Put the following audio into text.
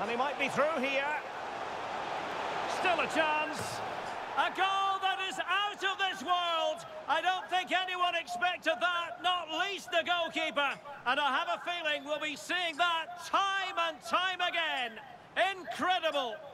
And he might be through here. Still a chance. A goal that is out of this world. I don't think anyone expected that, not least the goalkeeper. And I have a feeling we'll be seeing that time and time again. Incredible.